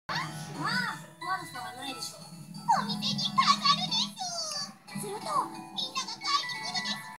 まあ悪さはないでしょう。 お店に飾るです。するとみん